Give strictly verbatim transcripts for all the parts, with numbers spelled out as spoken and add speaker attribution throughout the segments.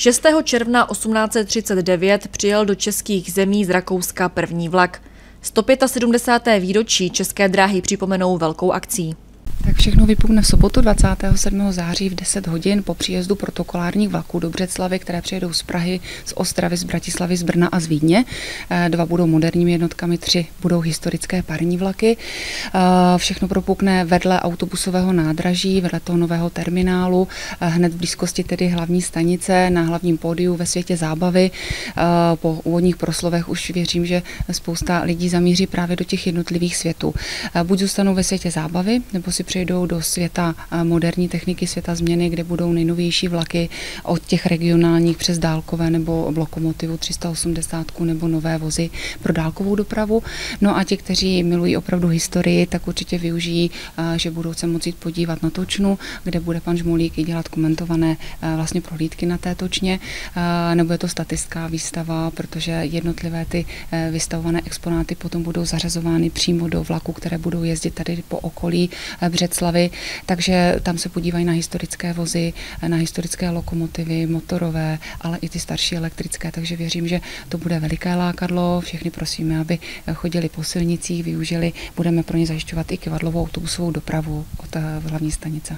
Speaker 1: šestého června osmnáct set třicet devět přijel do českých zemí z Rakouska první vlak. sto sedmdesátého pátého výročí České dráhy připomenou velkou akcí.
Speaker 2: Tak všechno vypukne v sobotu dvacátého sedmého září v deset hodin po příjezdu protokolárních vlaků do Břeclavi, které přijedou z Prahy, z Ostravy, z Bratislavy, z Brna a z Vídně. Dva budou moderními jednotkami, tři budou historické parní vlaky. Všechno propukne vedle autobusového nádraží, vedle toho nového terminálu, hned v blízkosti tedy hlavní stanice, na hlavním pódiu ve světě zábavy. Po úvodních proslovech už věřím, že spousta lidí zamíří právě do těch jednotlivých světů. Buď zůstanou ve světě zábavy, nebo si přejdou do světa moderní techniky, světa změny, kde budou nejnovější vlaky od těch regionálních přes dálkové nebo lokomotivu tři sta osmdesát nebo nové vozy pro dálkovou dopravu. No a ti, kteří milují opravdu historii, tak určitě využijí, že budou se moci podívat na točnu, kde bude pan Žmolík i dělat komentované vlastně prohlídky na té točně, nebo je to statická výstava, protože jednotlivé ty vystavované exponáty potom budou zařazovány přímo do vlaku, které budou jezdit tady po okolí Břeclavy, takže tam se podívají na historické vozy, na historické lokomotivy, motorové, ale i ty starší elektrické, takže věřím, že to bude veliké lákadlo. Všechny prosíme, aby chodili po silnicích, využili, budeme pro ně zajišťovat i kivadlovou autobusovou dopravu od hlavní stanice.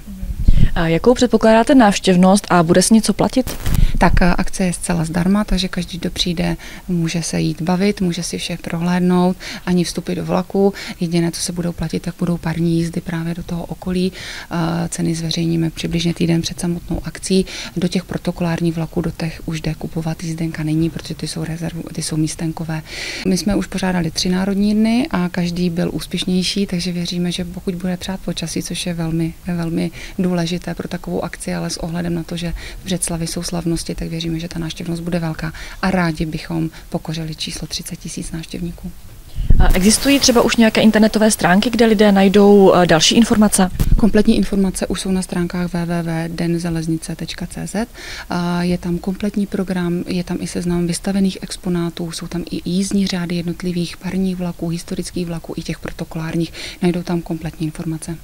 Speaker 1: A jakou předpokládáte návštěvnost a bude s něco platit?
Speaker 2: Tak akce je zcela zdarma, takže každý, kdo přijde, může se jít bavit, může si vše prohlédnout, ani vstupy do vlaku. Jediné, co se budou platit, tak budou parní jízdy právě do toho okolí. Ceny zveřejníme přibližně týden před samotnou akcí. Do těch protokolárních vlaků, do těch už jde kupovat jízdenka není, protože ty jsou rezervu, ty jsou místenkové. My jsme už pořádali tři národní dny a každý byl úspěšnější, takže věříme, že pokud bude přát počasí, což je velmi, velmi důležité pro takovou akci, ale s ohledem na to, že v Břeclavi jsou slavnosti, tak věříme, že ta návštěvnost bude velká a rádi bychom pokořili číslo třicet tisíc návštěvníků.
Speaker 1: Existují třeba už nějaké internetové stránky, kde lidé najdou další informace?
Speaker 2: Kompletní informace už jsou na stránkách w w w tečka den železnice tečka c z. Je tam kompletní program, je tam i seznam vystavených exponátů, jsou tam i jízdní řády jednotlivých parních vlaků, historických vlaků i těch protokolárních. Najdou tam kompletní informace.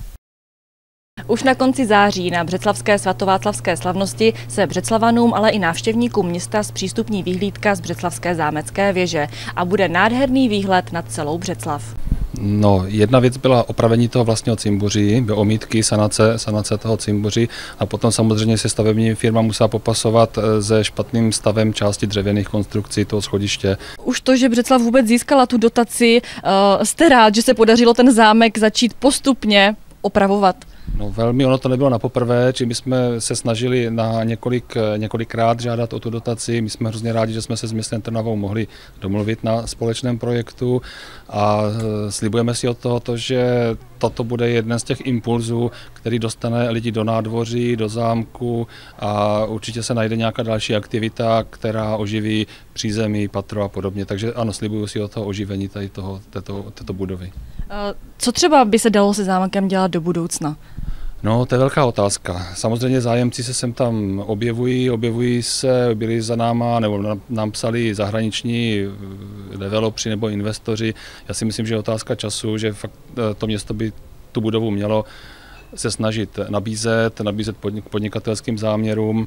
Speaker 1: Už na konci září na břeclavské svatováclavské slavnosti se Břeclavanům, ale i návštěvníkům města zpřístupní vyhlídka z břeclavské zámecké věže a bude nádherný výhled nad celou Břeclav.
Speaker 3: No, jedna věc byla opravení toho vlastního cimbuří, omítky, sanace, sanace toho cimbuří a potom samozřejmě se stavební firma musela popasovat se špatným stavem části dřevěných konstrukcí toho schodiště.
Speaker 1: Už to, že Břeclav vůbec získala tu dotaci, jste rád, že se podařilo ten zámek začít postupně opravovat?
Speaker 3: No velmi, ono to nebylo na poprvé, či my jsme se snažili na několik, několikrát žádat o tu dotaci. My jsme hrozně rádi, že jsme se s městem Trnavou mohli domluvit na společném projektu a slibujeme si od toho, že toto bude jeden z těch impulzů, který dostane lidi do nádvoří, do zámku a určitě se najde nějaká další aktivita, která oživí přízemí, patro a podobně. Takže ano, slibuju si od toho oživení tady toho, této, této budovy.
Speaker 1: Co třeba by se dalo se zámkem dělat do budoucna?
Speaker 3: No, to je velká otázka. Samozřejmě zájemci se sem tam objevují, objevují se, byli za náma, nebo nám psali zahraniční developři nebo investoři. Já si myslím, že je otázka času, že fakt to město by tu budovu mělo se snažit nabízet, nabízet podnikatelským záměrům.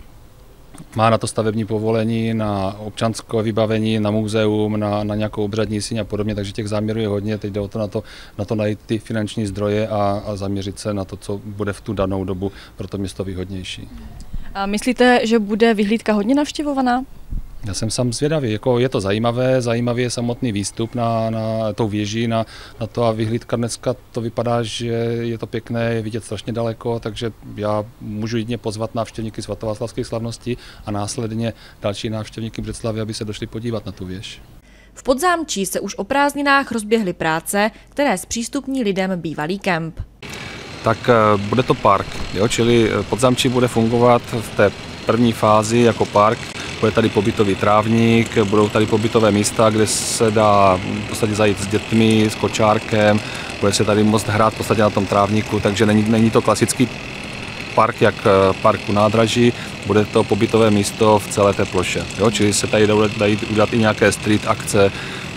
Speaker 3: Má na to stavební povolení, na občanské vybavení, na muzeum, na, na nějakou obřadní síň a podobně, takže těch záměrů je hodně. Teď jde o to na to, na to najít ty finanční zdroje a, a zaměřit se na to, co bude v tu danou dobu pro to město výhodnější.
Speaker 1: A myslíte, že bude vyhlídka hodně navštěvovaná?
Speaker 3: Já jsem sám zvědavý, jako je to zajímavé, zajímavý je samotný výstup na, na tou věži, na, na to a vyhlídka dneska to vypadá, že je to pěkné, je vidět strašně daleko, takže já můžu jedině pozvat návštěvníky svatováclavských slavností a následně další návštěvníky Břeclavy, aby se došli podívat na tu věž.
Speaker 1: V Podzámčí se už o prázdninách rozběhly práce, které zpřístupní lidem bývalý kemp.
Speaker 3: Tak bude to park, jo? Čili Podzámčí bude fungovat v té první fázi jako park. Bude tady pobytový trávník, budou tady pobytové místa, kde se dá v podstatě zajít s dětmi, s kočárkem, bude se tady moct hrát v podstatě na tom trávníku, takže není, není to klasický park jak park u nádraží, bude to pobytové místo v celé té ploše. Jo? Čili se tady dají udělat i nějaké street akce,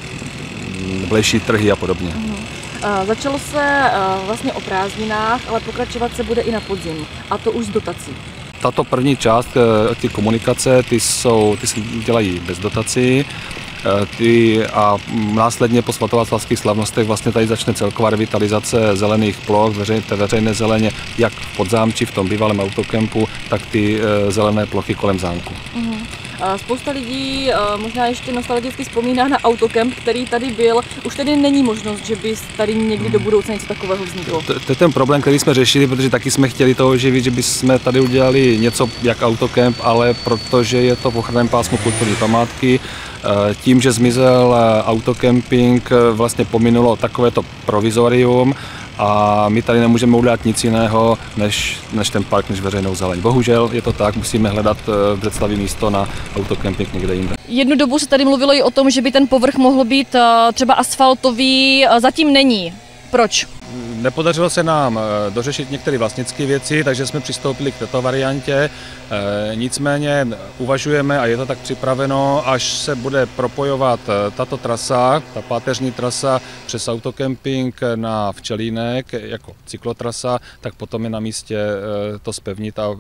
Speaker 3: blejší trhy a podobně.
Speaker 1: Uh, začalo se uh, vlastně o prázdninách, ale pokračovat se bude i na podzim, a to už s dotací.
Speaker 3: Tato první část, ty komunikace, ty, jsou, ty se dělají bez dotací. Ty a následně po svatováclavských slavnostech vlastně tady začne celková revitalizace zelených ploch, veřej, té veřejné zeleně, jak v Podzámčí, v tom bývalém autokempu, tak ty zelené plochy kolem zámku. Mm-hmm.
Speaker 1: Spousta lidí možná ještě nostalgicky vzpomíná na autokemp, který tady byl. Už tady není možnost, že by tady někdy do budoucna něco takového vzniklo. To,
Speaker 3: to je ten problém, který jsme řešili, protože taky jsme chtěli to oživit, že bychom tady udělali něco jak autokemp, ale protože je to v ochranném pásmu kulturní památky, tím, že zmizel autokemping, vlastně pominulo takovéto provizorium a my tady nemůžeme udělat nic jiného, než, než ten park, než veřejnou zeleň. Bohužel je to tak, musíme hledat v Břeclavi místo na autokemping někde jinde.
Speaker 1: Jednu dobu se tady mluvilo i o tom, že by ten povrch mohl být třeba asfaltový, zatím není. Proč?
Speaker 3: Nepodařilo se nám dořešit některé vlastnické věci, takže jsme přistoupili k této variantě. Nicméně uvažujeme, a je to tak připraveno, až se bude propojovat tato trasa, ta páteřní trasa přes autokemping na Včelínek jako cyklotrasa, tak potom je na místě to zpevnit a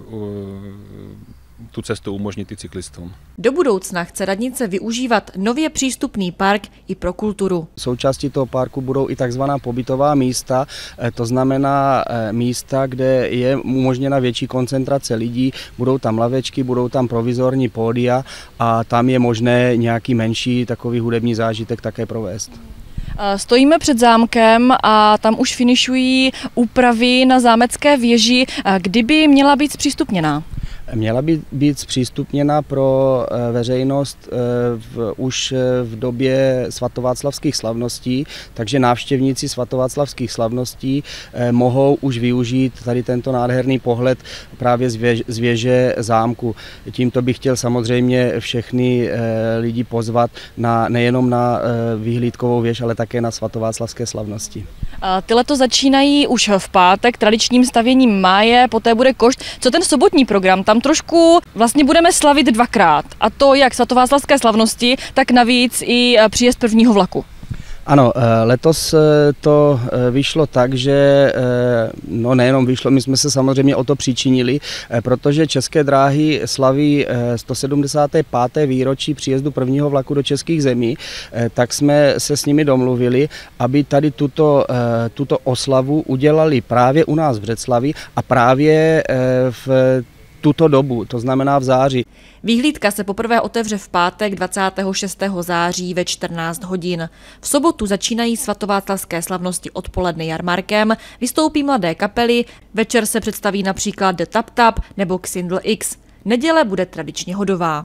Speaker 3: tu cestu umožnit i cyklistům.
Speaker 1: Do budoucna chce radnice využívat nově přístupný park i pro kulturu.
Speaker 4: Součástí toho parku budou i takzvaná pobytová místa, to znamená místa, kde je umožněna větší koncentrace lidí, budou tam lavečky, budou tam provizorní pódia a tam je možné nějaký menší takový hudební zážitek také provést.
Speaker 1: Stojíme před zámkem a tam už finišují úpravy na zámecké věži. Kdyby měla být zpřístupněná?
Speaker 4: Měla by být zpřístupněna pro veřejnost v, už v době svatováclavských slavností, takže návštěvníci svatováclavských slavností mohou už využít tady tento nádherný pohled právě z věže zámku. Tímto bych chtěl samozřejmě všechny lidi pozvat na, nejenom na vyhlídkovou věž, ale také na svatováclavské slavnosti.
Speaker 1: Ty letos začínají už v pátek tradičním stavěním máje, poté bude košt. Co ten sobotní program? Tam trošku vlastně budeme slavit dvakrát. A to jak svatováclavské slavnosti, tak navíc i příjezd prvního vlaku.
Speaker 4: Ano, letos to vyšlo tak, že no nejenom vyšlo, my jsme se samozřejmě o to přičinili, protože České dráhy slaví sto sedmdesáté páté výročí příjezdu prvního vlaku do českých zemí, tak jsme se s nimi domluvili, aby tady tuto, tuto oslavu udělali právě u nás v Břeclavi a právě v tuto dobu, to znamená v září.
Speaker 1: Výhlídka se poprvé otevře v pátek dvacátého šestého září ve čtrnáct hodin. V sobotu začínají svatováclavské slavnosti odpoledne jarmarkem, vystoupí mladé kapely, večer se představí například The Tap Tap nebo Xindl X. Neděle bude tradičně hodová.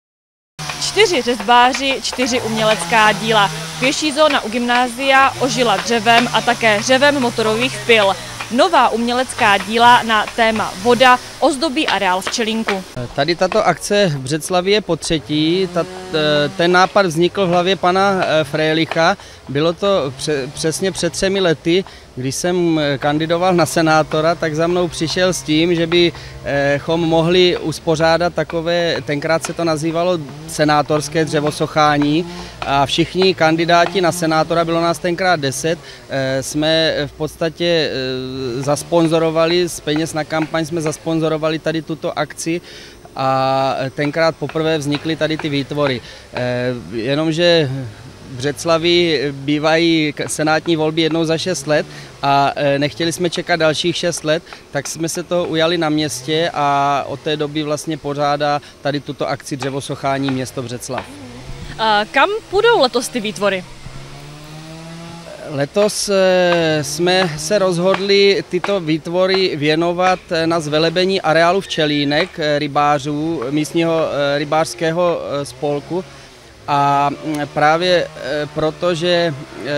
Speaker 1: Čtyři řezbáři, čtyři umělecká díla. Pěší zóna u gymnázia ožila dřevem a také řevem motorových pil. Nová umělecká díla na téma voda ozdobí areál Včelínku.
Speaker 4: Tady tato akce v Břeclavi je po třetí. Ten nápad vznikl v hlavě pana Frelicha. Bylo to přesně před třemi lety, když jsem kandidoval na senátora, tak za mnou přišel s tím, že bychom mohli uspořádat takové, tenkrát se to nazývalo senátorské dřevosochání a všichni kandidáti na senátora, bylo nás tenkrát deset, jsme v podstatě zasponzorovali, z peněz na kampaň jsme zasponzorovali tady tuto akci a tenkrát poprvé vznikly tady ty výtvory. Jenomže v Břeclavi bývají senátní volby jednou za šest let a nechtěli jsme čekat dalších šest let, tak jsme se toho ujali na městě a od té doby vlastně pořádá tady tuto akci dřevosochání město Břeclav.
Speaker 1: A kam půjdou letos ty výtvory?
Speaker 4: Letos jsme se rozhodli tyto výtvory věnovat na zvelebení areálu Včelínek rybářů, místního rybářského spolku. A právě proto, že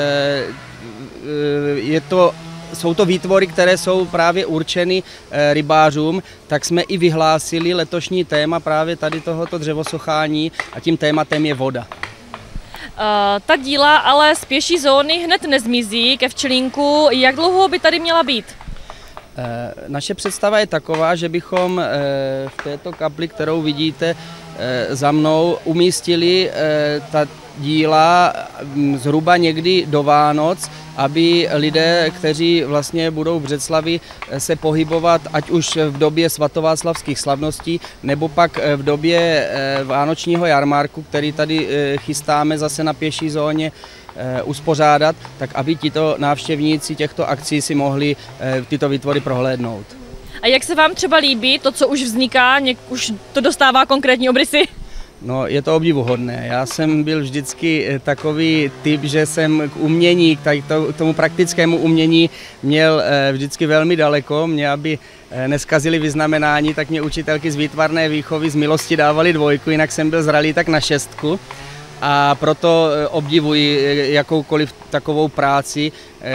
Speaker 4: je to, jsou to výtvory, které jsou právě určeny rybářům, tak jsme i vyhlásili letošní téma právě tady tohoto dřevosochání a tím tématem je voda.
Speaker 1: Ta díla ale z pěší zóny hned nezmizí ke Včelínku. Jak dlouho by tady měla být?
Speaker 4: Naše představa je taková, že bychom v této kapli, kterou vidíte za mnou, umístili ta díla zhruba někdy do Vánoc, aby lidé, kteří vlastně budou v Břeclavi se pohybovat, ať už v době svatováclavských slavností, nebo pak v době vánočního jarmarku, který tady chystáme zase na pěší zóně uspořádat, tak aby tito návštěvníci těchto akcí si mohli tyto výtvory prohlédnout.
Speaker 1: A jak se vám třeba líbí to, co už vzniká, něk, už to dostává konkrétní obrysy?
Speaker 4: No, je to obdivuhodné. Já jsem byl vždycky takový typ, že jsem k umění, k tomu praktickému umění měl vždycky velmi daleko. Mě, aby neskazili vyznamenání, tak mě učitelky z výtvarné výchovy z milosti dávali dvojku, jinak jsem byl zralý tak na šestku. A proto obdivuji jakoukoliv takovou práci,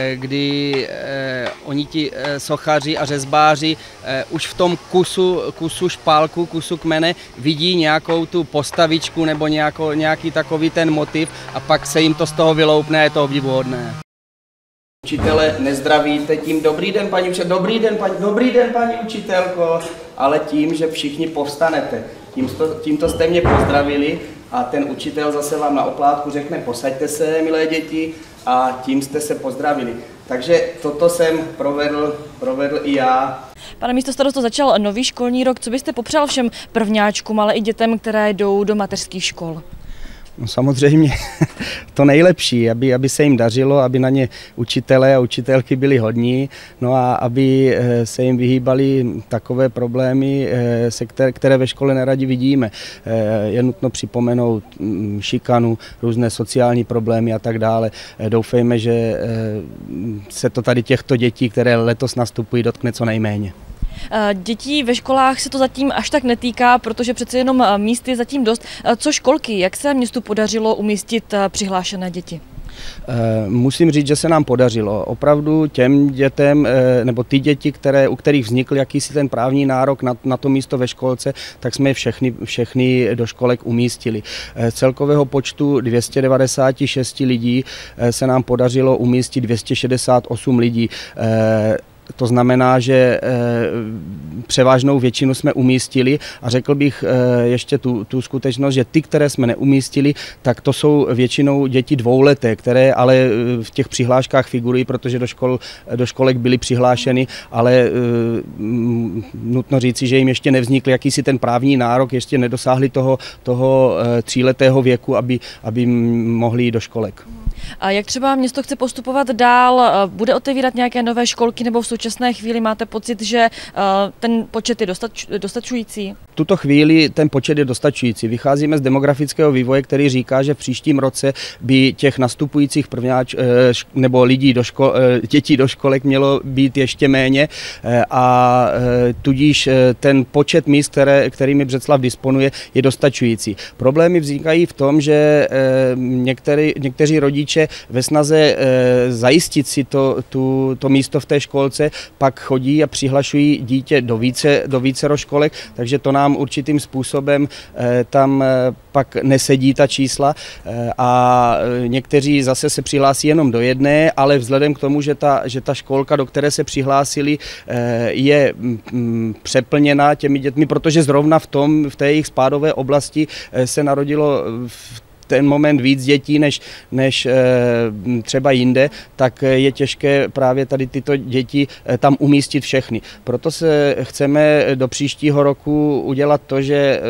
Speaker 4: kdy oni ti sochaři a řezbáři už v tom kusu, kusu špálku, kusu kmene vidí nějakou tu postavičku nebo nějakou, nějaký takový ten motiv a pak se jim to z toho vyloupne a je to obdivuhodné. Učitele nezdravíte tím dobrý den, paní učitelko, dobrý den, paní, dobrý den, paní učitelko, ale tím, že všichni povstanete. Tímto, tímto jste mě pozdravili a ten učitel zase vám na oplátku řekne posaďte se, milé děti, a tím jste se pozdravili. Takže toto jsem provedl, provedl i já.
Speaker 1: Pane místostarosto, začal nový školní rok. Co byste popřál všem prvňáčkům, ale i dětem, které jdou do mateřských škol?
Speaker 4: No samozřejmě to nejlepší, aby, aby se jim dařilo, aby na ně učitelé a učitelky byli hodní, no a aby se jim vyhýbaly takové problémy, se které, které ve škole neradi vidíme. Je nutno připomenout šikanu, různé sociální problémy a tak dále. Doufejme, že se to tady těchto dětí, které letos nastupují, dotkne co nejméně.
Speaker 1: Dětí ve školách se to zatím až tak netýká, protože přece jenom míst je zatím dost. Co školky, jak se městu podařilo umístit přihlášené děti?
Speaker 4: Musím říct, že se nám podařilo. Opravdu těm dětem, nebo ty děti, které, u kterých vznikl jakýsi ten právní nárok na, na to místo ve školce, tak jsme všechny, všechny do školek umístili. Z celkového počtu dvě stě devadesát šest lidí se nám podařilo umístit dvě stě šedesát osm lidí. To znamená, že převážnou většinu jsme umístili a řekl bych ještě tu, tu skutečnost, že ty, které jsme neumístili, tak to jsou většinou děti dvouleté, které ale v těch přihláškách figurují, protože do, škol, do školek byly přihlášeny, ale nutno říci, že jim ještě nevznikl jakýsi ten právní nárok, ještě nedosáhli toho, toho tříletého věku, aby, aby mohli jít do školek.
Speaker 1: A jak třeba město chce postupovat dál? Bude otevírat nějaké nové školky nebo v současné chvíli máte pocit, že ten počet je dostačující?
Speaker 4: V tuto chvíli ten počet je dostačující. Vycházíme z demografického vývoje, který říká, že v příštím roce by těch nastupujících prvňáč nebo lidí do škol, dětí do školek mělo být ještě méně a tudíž ten počet míst, které, kterými Břeclav disponuje, je dostačující. Problémy vznikají v tom, že některý, někteří rodiče ve snaze zajistit si to, tu, to místo v té školce pak chodí a přihlašují dítě do více, do vícero školek, takže to nám určitým způsobem tam pak nesedí ta čísla a někteří zase se přihlásí jenom do jedné, ale vzhledem k tomu, že ta, že ta školka, do které se přihlásili, je přeplněna těmi dětmi, protože zrovna v tom, v té jejich spádové oblasti se narodilo v ten moment víc dětí než, než e, třeba jinde, tak je těžké právě tady tyto děti e, tam umístit všechny. Proto se chceme do příštího roku udělat to, že e,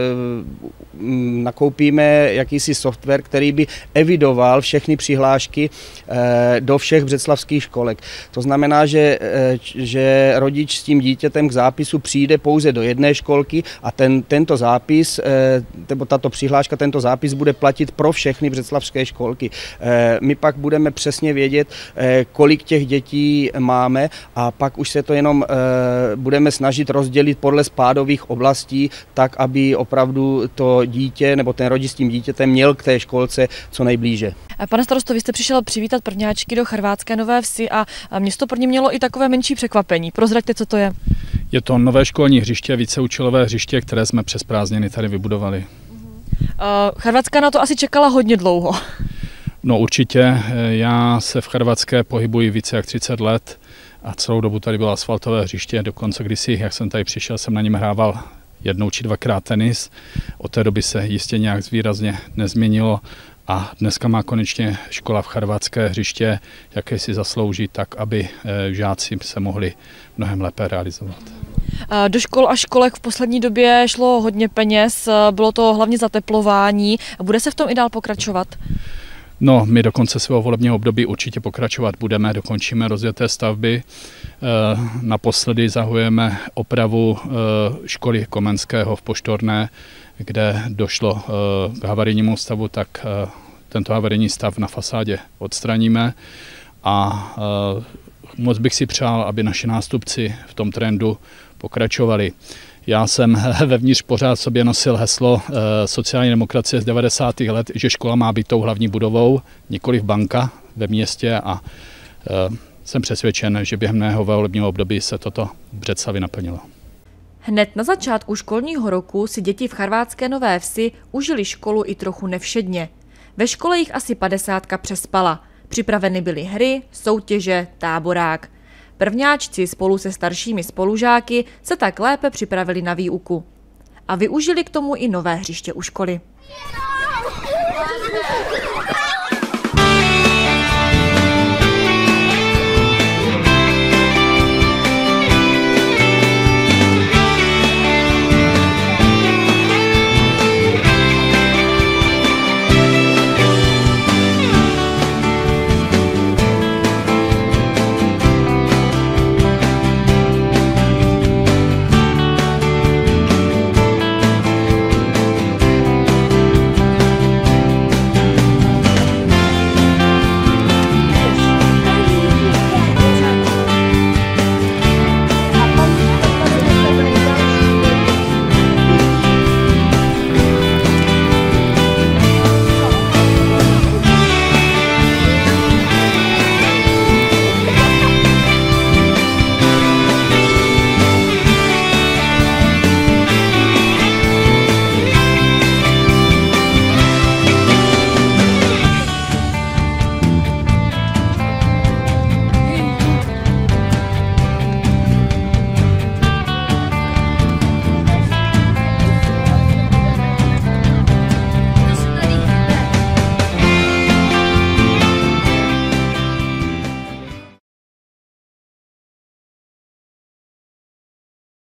Speaker 4: nakoupíme jakýsi software, který by evidoval všechny přihlášky e, do všech břeclavských školek. To znamená, že, e, že rodič s tím dítětem k zápisu přijde pouze do jedné školky a ten, tento zápis, e, nebo tato přihláška, tento zápis bude platit pro všechny břeclavské školky. My pak budeme přesně vědět, kolik těch dětí máme a pak už se to jenom budeme snažit rozdělit podle spádových oblastí, tak, aby opravdu to dítě nebo ten rodič s tím dítětem měl k té školce co nejblíže.
Speaker 1: Pane starosto, vy jste přišel přivítat prvňáčky do Charvátské Nové Vsi a město pro ně mělo i takové menší překvapení. Prozraďte, co to je.
Speaker 5: Je to nové školní hřiště, víceúčelové hřiště, které jsme přes prázdniny tady vybudovali.
Speaker 1: Uh, Charvatská na to asi čekala hodně dlouho.
Speaker 5: No určitě, já se v Charvatské pohybuji více jak třicet let. a celou dobu tady bylo asfaltové hřiště, dokonce kdysi, jak jsem tady přišel, jsem na něm hrával jednou či dvakrát tenis. Od té doby se jistě nějak výrazně nezměnilo a dneska má konečně škola v Charvátské hřiště, jaké si zaslouží, tak aby žáci se mohli mnohem lépe realizovat.
Speaker 1: Do škol a školek v poslední době šlo hodně peněz, bylo to hlavně zateplování. Bude se v tom i dál pokračovat?
Speaker 5: No, my do konce svého volebního období určitě pokračovat budeme, dokončíme rozjeté stavby. Naposledy zahujeme opravu školy Komenského v Poštorné, kde došlo k havarijnímu stavu, tak tento havarijní stav na fasádě odstraníme a moc bych si přál, aby naši nástupci v tom trendu pokračovali. Já jsem vevníř pořád sobě nosil heslo sociální demokracie z devadesátých let, že škola má být tou hlavní budovou, nikoliv banka ve městě a jsem přesvědčen, že během mého volebního období se toto v Břeclavi naplnilo.
Speaker 1: Hned na začátku školního roku si děti v Charvátské Nové Vsi užili školu i trochu nevšedně. Ve škole jich asi padesátka přespala. Připraveny byly hry, soutěže, táborák. Prvňáčci spolu se staršími spolužáky se tak lépe připravili na výuku. A využili k tomu i nové hřiště u školy.